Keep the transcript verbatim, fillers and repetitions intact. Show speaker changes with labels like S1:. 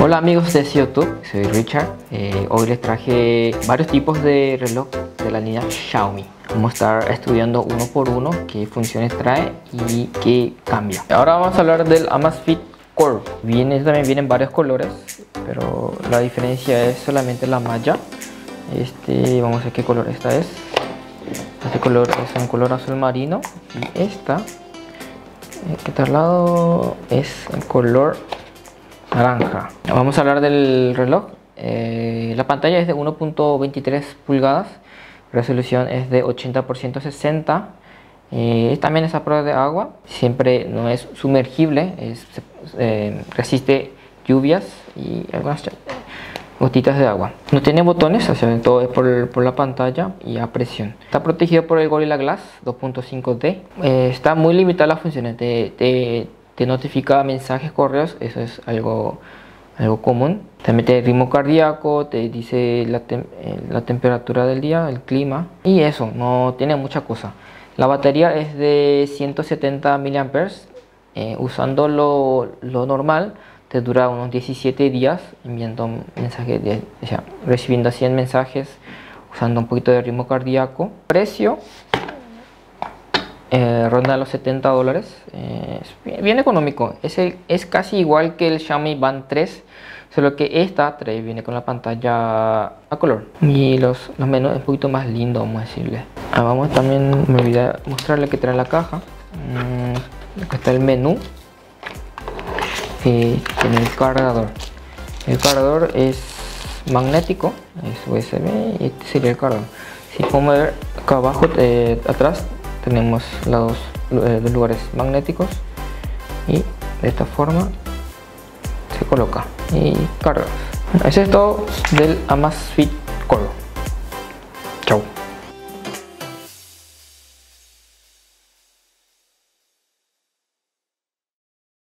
S1: Hola amigos de YouTube, soy Richard. Eh, hoy les traje varios tipos de reloj de la línea Xiaomi. Vamos a estar estudiando uno por uno qué funciones trae y qué cambia. Ahora vamos a hablar del Amazfit Core. Viene, también vienen varios colores, pero la diferencia es solamente la malla. Este, vamos a ver qué color esta es. Este color es un color azul marino y esta, que está al lado, es el color naranja. Vamos a hablar del reloj. Eh, la pantalla es de uno punto veintitrés pulgadas, resolución es de ochenta por ciento sesenta. Eh, también es a prueba de agua, siempre no es sumergible, es, eh, resiste lluvias y algunas gotitas de agua. No tiene botones, o sea, todo es por, por la pantalla y a presión. Está protegido por el Gorilla Glass dos punto cinco D. Eh, está muy limitada las funciones. Te, te, te notifica mensajes, correos, eso es algo, algo común. También te ritmo cardíaco, te dice la, tem la temperatura del día, el clima y eso, no tiene mucha cosa. La batería es de ciento setenta miliamperios hora, eh, usando lo, lo normal te dura unos diecisiete días enviando mensajes, de, o sea, recibiendo cien mensajes, usando un poquito de ritmo cardíaco. Precio eh, ronda los setenta dólares, eh, es bien, bien económico. Es, el, es casi igual que el Xiaomi Band tres, solo que esta trae, viene con la pantalla a color y los, los menús es un poquito más lindo, vamos a decirle. Ah, vamos, también me olvidé mostrarle que trae la caja. Mm, acá está el menú. Eh, tiene el cargador. El cargador es magnético, es U S B y este sería el cargador. Si podemos ver acá abajo, eh, atrás tenemos los dos eh, lugares magnéticos y de esta forma se coloca y carga. Eso es todo del Amazfit Core.